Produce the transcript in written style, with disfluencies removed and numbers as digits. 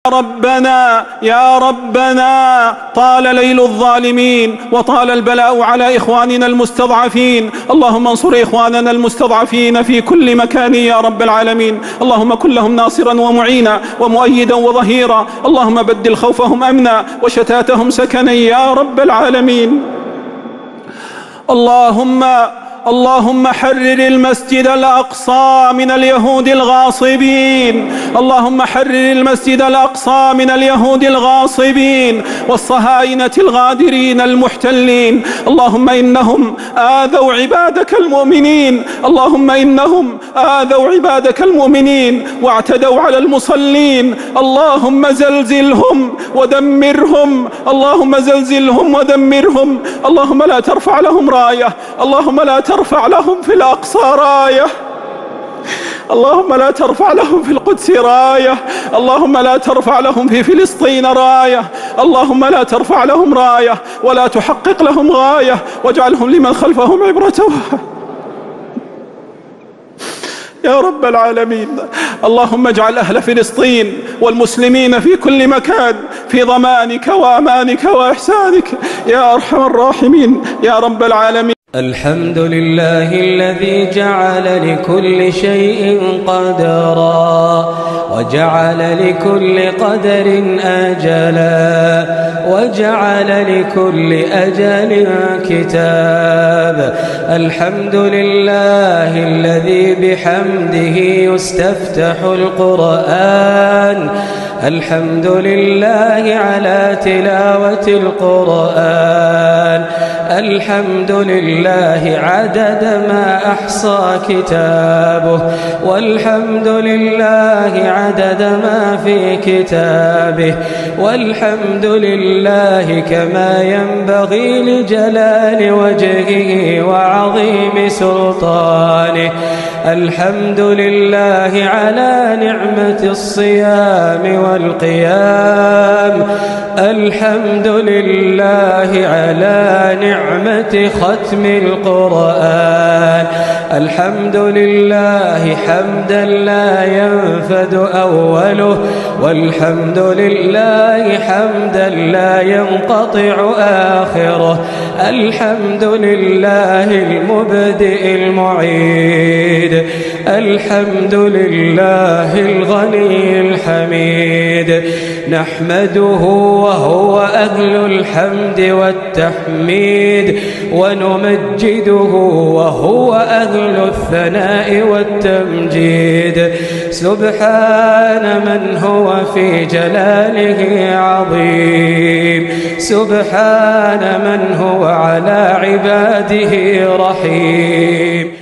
ربنا يا ربنا، طال ليل الظالمين وطال البلاء على إخواننا المستضعفين، اللهم انصر إخواننا المستضعفين في كل مكان يا رب العالمين، اللهم كن لهم ناصرا ومعينا ومؤيدا وظهيرا، اللهم بدل خوفهم أمنا وشتاتهم سكنا يا رب العالمين. اللهم حرر المسجد الأقصى من اليهود الغاصبين، اللهم حرر المسجد الأقصى من اليهود الغاصبين والصهاينة الغادرين المحتلين، اللهم إنهم آذوا عبادك المؤمنين، اللهم إنهم آذوا عبادك المؤمنين واعتدوا على المصلين، اللهم زلزلهم ودمرهم، اللهم زلزلهم ودمرهم، اللهم لا ترفع لهم راية، اللهم لا ترفع لهم في الأقصى راية، اللهم لا ترفع لهم في القدس راية، اللهم لا ترفع لهم في فلسطين راية، اللهم لا ترفع لهم راية ولا تحقق لهم غاية، واجعلهم لمن خلفهم عبرة يا رب العالمين. اللهم اجعل أهل فلسطين والمسلمين في كل مكان في ضمانك وأمانك وإحسانك يا أرحم الراحمين يا رب العالمين. الحمد لله الذي جعل لكل شيء قدرا وجعل لكل قدر أجلا وجعل لكل أجل كتاب. الحمد لله الذي بحمده يستفتح القرآن. الحمد لله على تلاوة القرآن. الحمد لله عدد ما أحصى كتابه، والحمد لله عدد ما في كتابه، والحمد لله كما ينبغي لجلال وجهه وعظيم سلطانه. الحمد لله على نعمة الصيام والقيام. الحمد لله على نعمة ختم القرآن. الحمد لله حمدا لا ينفد أوله، والحمد لله حمدا لا ينقطع آخره. الحمد لله المبدئ المعيد. الحمد لله الغني الحميد. نحمده وهو أهل الحمد والتحميد، ونمجده وهو أهل الثناء والتمجيد. سبحان من هو في جلاله عظيم. سبحان من هو على عباده رحيم.